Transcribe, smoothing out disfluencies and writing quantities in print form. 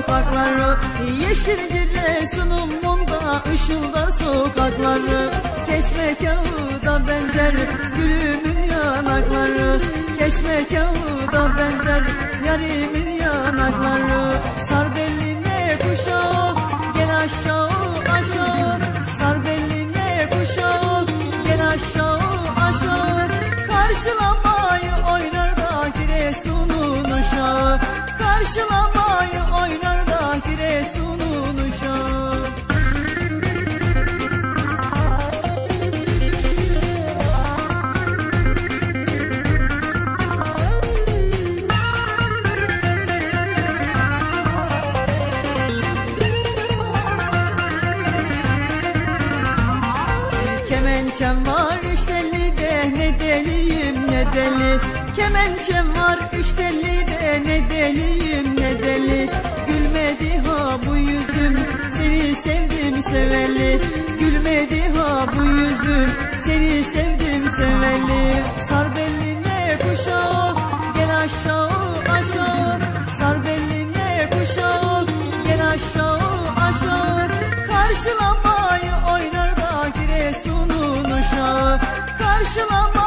sokakları, yeşildir Resulüm'ün da ışıldar sokakları. Kesme kağıda benzer gülümün yanakları, kesme kağıda benzer yarimin yanakları. Sar beline kuşağı, gel aşağı aşağı, sar beline kuşağı, gel aşağı aşağı. Karşılamayı oynar da Giresun'un uşağı, karşılamayı oynar da Giresun'un uşağı. Kemençem var üç telli de ne deliyim ne deli. Kemençem var üç telli de ne deliyim ne deli. Gülmedi ha bu yüzüm, seni sevdim seveli. Gülmedi ha bu yüzüm, seni sevdim seveli. Sar beline kuşağı, gel aşağı aşağı, sar beline kuşağı, gel aşağı aşağı. Karşılamayı oynar da Giresun'un uşağı, karşılama